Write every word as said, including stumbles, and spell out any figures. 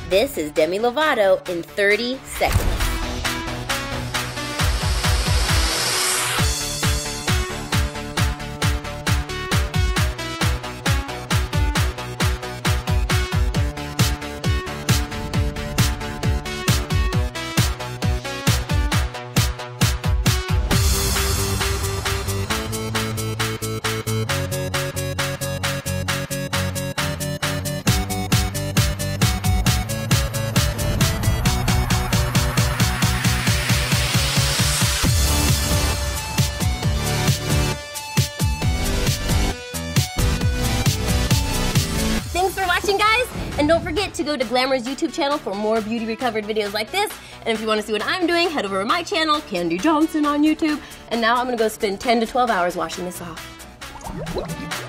This is Demi Lovato in thirty seconds. Thanks for watching, guys, and don't forget to go to Glamour's YouTube channel for more beauty recovered videos like this. And if you want to see what I'm doing, head over to my channel, Kandee Johnson on YouTube. And now I'm gonna go spend ten to twelve hours washing this off.